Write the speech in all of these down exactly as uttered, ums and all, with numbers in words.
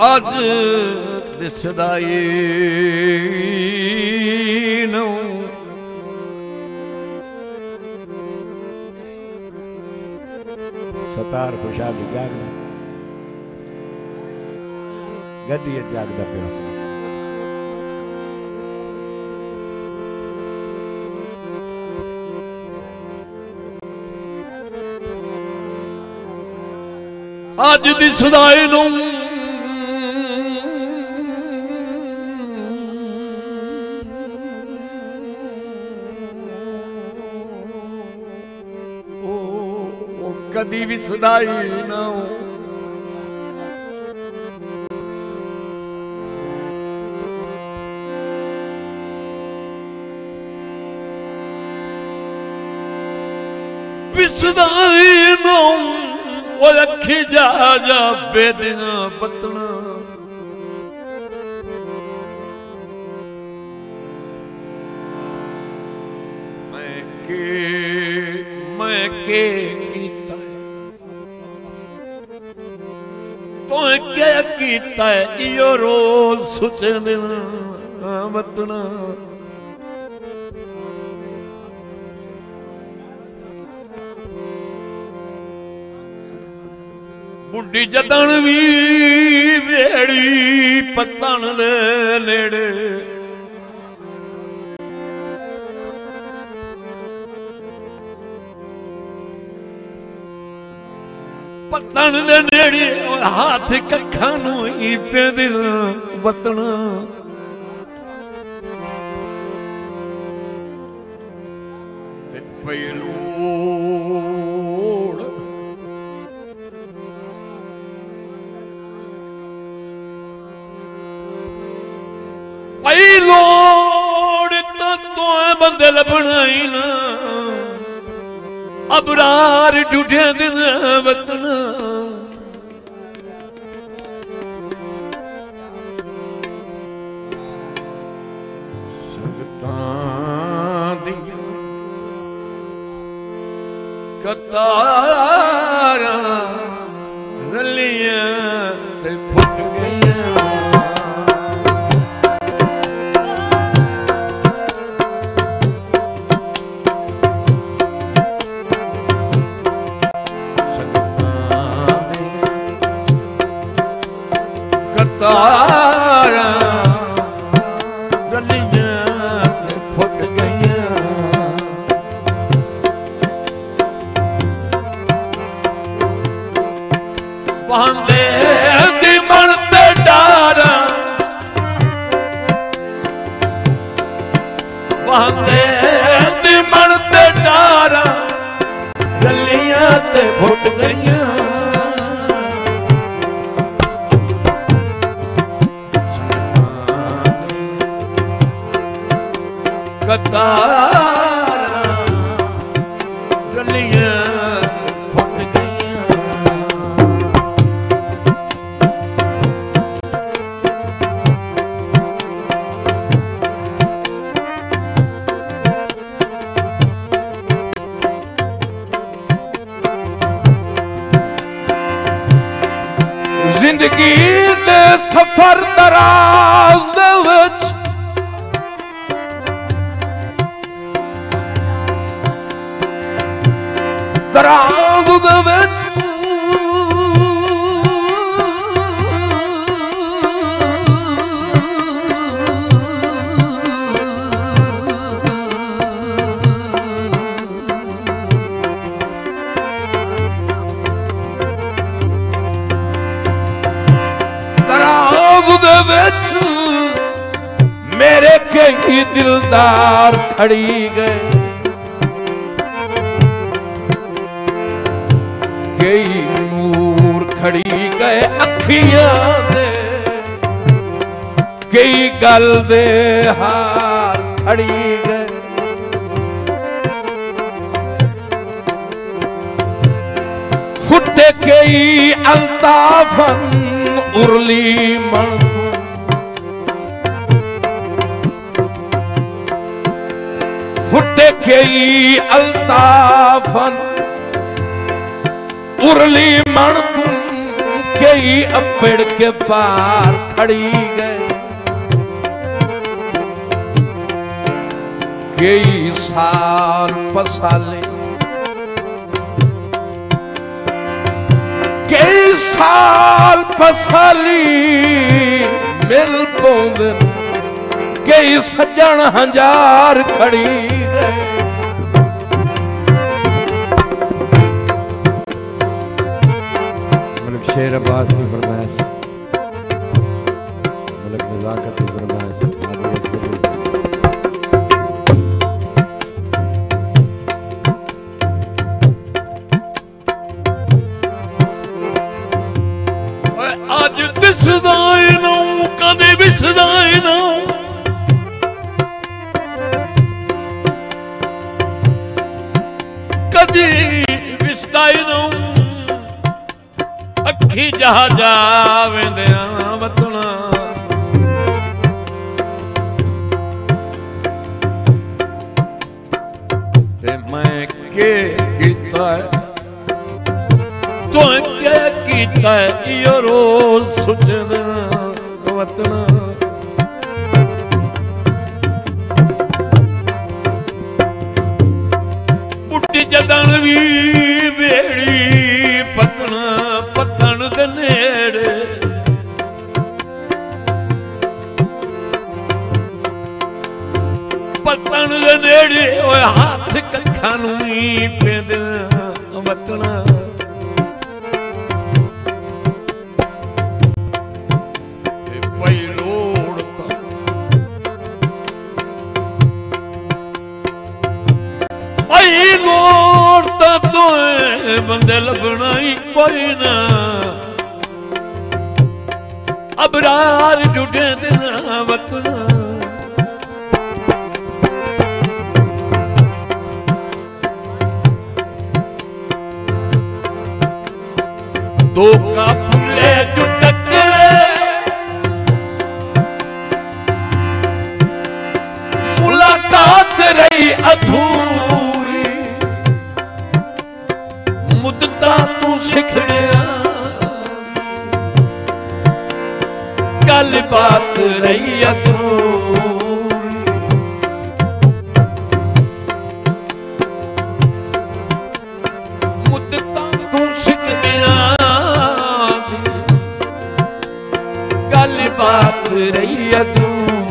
अज दिसदाई नू सतार खुशहाल जागदा गड्डी जागदा पिया अज दिसदाई नू कदी विसदाई ना विसदाई ना वो अखी जा जा बेदियां पतना मैं के मैं के कीता तो क्या कीता है इयो रोज सुचे दिन बतना बुढ़ी जदन भी बेड़ी पतन दे नेड़े पतन दे नेड़े हाथ कखा नू ही पेंदे बतना ते पहलूड़ पहलूड़ तो तो बंदे लभना ही ना अबरार टूटे दिन वतना संगतां दियां कतारां रलियां ते फुट गईयां तारा रलियां ते फुट गईयां बहांदे दी मन ते डारा बहांदे दी मन ते डारा रलियां ते फुट गईयां कतारा रलियां फुट गईयां जिंदगी दे सफर दराज दे विच दराज दे विच दराज दे विच मेरे कई दिलदार खड़ी गए कई नूर खड़ी गए अखियां दे कई गल दे हार खड़ी गए फुटे कई अल्ताफन उरली मन फुटे कई अल्ताफन उरली मन तुम के कई अपेड़ के पार खड़ी गए, कई साल पसाले, कई साल पसाली मिल पौंदे, कई सज्जन हजार खड़ी गए। शेर अब्बास की फरमाइश, मलिक नज़ाकत की फरमाइश। आज दिसदा ना कदे विसदा ना, कदी विसदा ना, अखी जहा जावेंदिया वतना। ते मैं के कीता है, तो क्या कीता है, यो रोज सुचदा वतना। बुढ़ी जदन भी बेड़ी पतना, पतन दे नेड़े पतन दे नेड़े ओए हाथ कखा नूं ही पेंदे वतना। पई लोड़ पई लोड़ तां तोए बंदे लभना ही कोई ना, अबरार जुटे देना वतना। दो काफिले जो टकरे, मुलाकात रही अधूरी, मुद्दा तू सिखड़िया, गल बात रही अधूरी। मुद्दा तू सिखड़िया, गल बात रही अधूरी।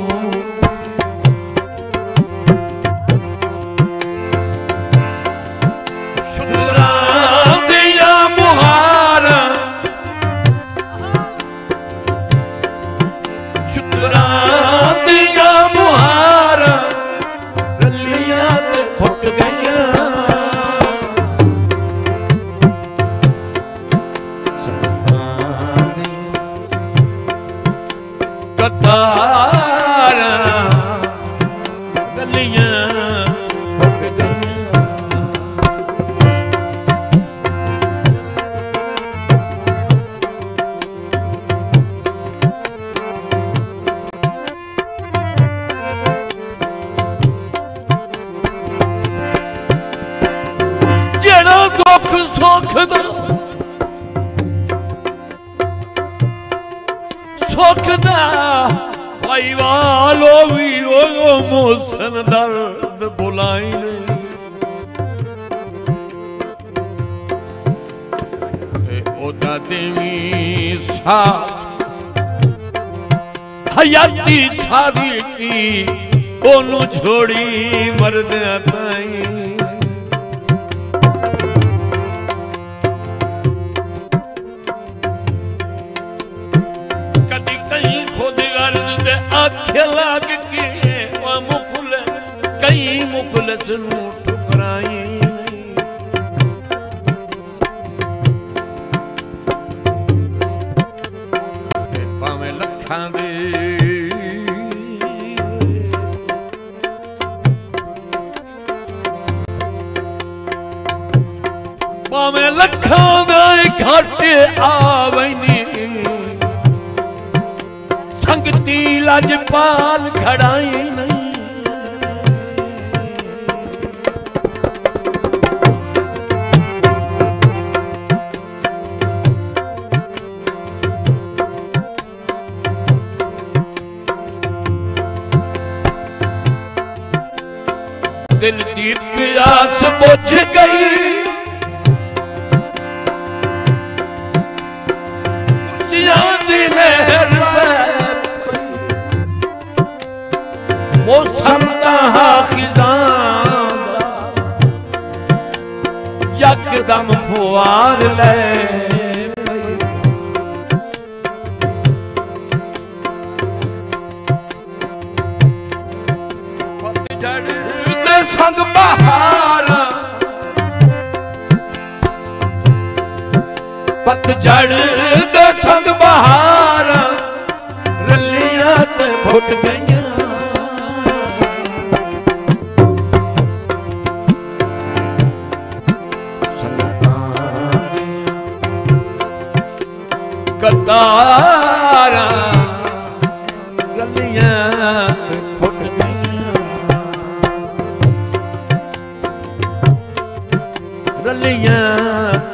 सुख दा सुख दा भाई वालो भी ओ मोसन दर्द बुलाई नहीं। ओदा देवी साथ हयाती सारी की ओनू छोड़ी मरद ताई। लग के मुखल कई मुखलस नू ठुकराई नहीं। भावें लखां दे भावें लखां दे घट आवनी संगती लजपाल खड़ाई नहीं। प्यास बुझ गई दी नहर मौसम कहा खिजान यकदम फुआर ले संग बहार पतझड़ दे संग बहार रलियां ते फुट गईयां कतार रलियां ते फुट गईयां रलियां